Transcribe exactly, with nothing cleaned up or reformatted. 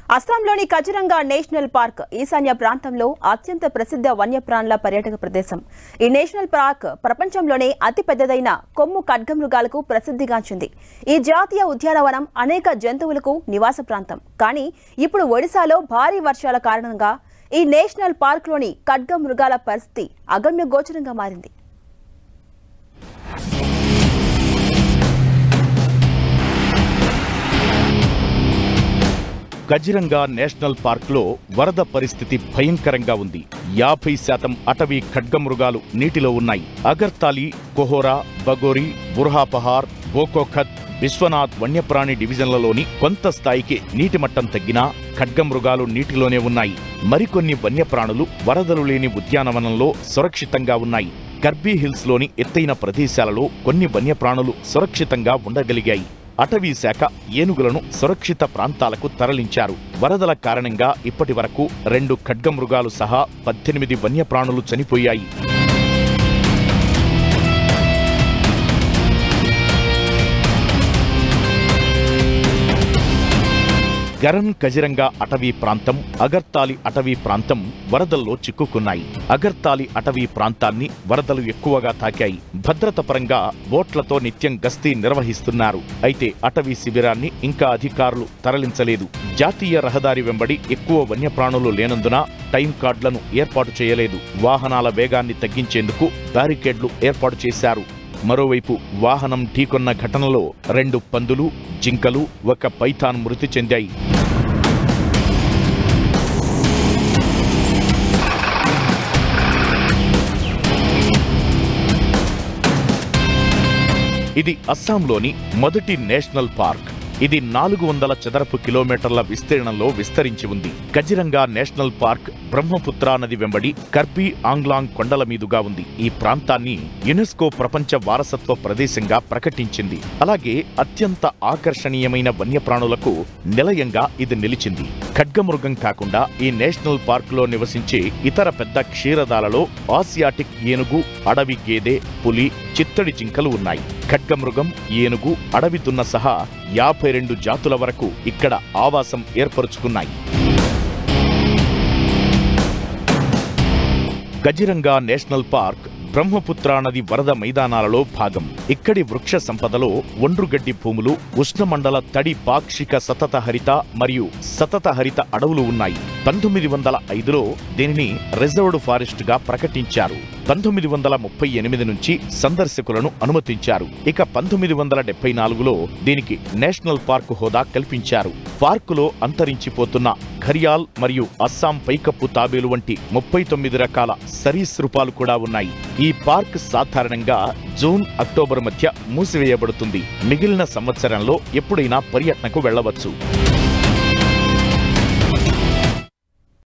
అస్సాంలోని Kaziranga national park ఈశాన్య ప్రాంతంలో అత్యంత ప్రసిద్ధ వన్యప్రాణుల పర్యాటక ప్రదేశం. ఈ నేషనల్ పార్క్ ప్రపంచంలోనే అతి పెద్దదైన కొమ్ము ఖడ్గమృగాలకు ప్రసిద్ధిగాంచింది. ఈ జాతీయ ఉద్యానవనం అనేక జంతువులకు నివాస ప్రాంతం. కానీ ఇప్పుడు ఒడిశాలో భారీ వర్షాల కారణంగా ఈ నేషనల్ పార్క్లోని ఖడ్గమృగాల పరిస్థితి అగమ్య గోచరంగా మారింది. కజిరంగా నేషనల్ పార్క్లో వరద పరిస్థితి భయంకరంగా ఉంది. యాభై శాతం అటవీ ఖడ్గమృగాలు నీటిలో ఉన్నాయి. అగర్తాలి, కొహోరా, బగోరి, బుర్హాపహార్, బోకోఖత్, విశ్వనాథ్ వన్యప్రాణి డివిజన్లలోని కొంత స్థాయికి నీటి మట్టం తగ్గినా ఖడ్గమృగాలు నీటిలోనే ఉన్నాయి. మరికొన్ని వన్యప్రాణులు వరదలు లేని ఉద్యానవనంలో సురక్షితంగా ఉన్నాయి. కర్బీ హిల్స్ లోని ఎత్తైన ప్రదేశాలలో కొన్ని వన్యప్రాణులు సురక్షితంగా ఉండగలిగాయి. అటవీ శాఖ ఏనుగులను సురక్షిత ప్రాంతాలకు తరలించారు. వరదల కారణంగా ఇప్పటి వరకు రెండు ఖడ్గమృగాలు సహా పద్దెనిమిది వన్యప్రాణులు చనిపోయాయి. గరన్ కజిరంగా అటవీ ప్రాంతం, అగర్తాలి అటవీ ప్రాంతం వరదల్లో చిక్కుకున్నాయి. అగర్తాలి అటవీ ప్రాంతాన్ని వరదలు ఎక్కువగా తాకాయి. భద్రత పరంగా బోట్లతో నిత్యం గస్తీ నిర్వహిస్తున్నారు. అయితే అటవీ శిబిరాన్ని ఇంకా అధికారులు తరలించలేదు. జాతీయ రహదారి వెంబడి ఎక్కువ వన్యప్రాణులు లేనందున టైం కార్డులను ఏర్పాటు చేయలేదు. వాహనాల వేగాన్ని తగ్గించేందుకు బ్యారికేడ్లు ఏర్పాటు చేశారు. మరోవైపు వాహనం ఢీకొన్న ఘటనలో రెండు పందులు, జింకలు, ఒక పైథాన్ మృతి చెందాయి. ఇది అస్సాంలోని మొదటి నేషనల్ పార్క్. ఇది నాలుగు వందల చదరపు కిలోమీటర్ల విస్తీర్ణంలో విస్తరించి ఉంది. కజిరంగా నేషనల్ పార్క్ బ్రహ్మపుత్రా నది వెంబడి కర్బీ ఆంగ్లాంగ్ కొండల మీదుగా ఉంది. ఈ ప్రాంతాన్ని యునెస్కో ప్రపంచ వారసత్వ ప్రదేశంగా ప్రకటించింది. అలాగే అత్యంత ఆకర్షణీయమైన వన్యప్రాణులకు నిలయంగా ఇది నిలిచింది. ఖడ్గమృగం కాకుండా ఈ నేషనల్ పార్కులో నివసించే ఇతర పెద్ద క్షీరదాలలో ఆసియాటిక్ ఏనుగు, అడవి గేదె, పులి, చిత్తడి జింకలు ఉన్నాయి. ఖడ్గమృగం, ఏనుగు, అడవి దున్న సహా యాభై రెండు జాతుల వరకు ఇక్కడ ఆవాసం ఏర్పరుచుకున్నాయి. కజిరంగా నేషనల్ పార్క్ బ్రహ్మపుత్రా నది వరద మైదానాలలో భాగం. ఇక్కడి వృక్ష సంపదలో ఒండ్రుగడ్డి భూములు, ఉష్ణమండల తడి పాక్షిక సతత హరిత మరియు సతత హరిత అడవులు ఉన్నాయి. పంతొమ్మిది వందల ఐదులో దీనిని రిజర్వ్డ్ ఫారెస్ట్ గా ప్రకటించారు. పంతొమ్మిది వందల ముప్పై ఎనిమిది నుంచి సందర్శకులను అనుమతించారు. ఇక పంతొమ్మిది వందల డెబ్బై నాలుగులో దీనికి నేషనల్ పార్క్ హోదా కల్పించారు. పార్కులో అంతరించిపోతున్న ఘరియాల్ మరియు అస్సాం పైకప్పు తాబేలు వంటి ముప్పై తొమ్మిది రకాల సరీసృపాలు కూడా ఉన్నాయి. ఈ పార్క్ సాధారణంగా జూన్, అక్టోబర్ మధ్య మూసివేయబడుతుంది. మిగిలిన సంవత్సరంలో ఎప్పుడైనా పర్యటనకు వెళ్లవచ్చు.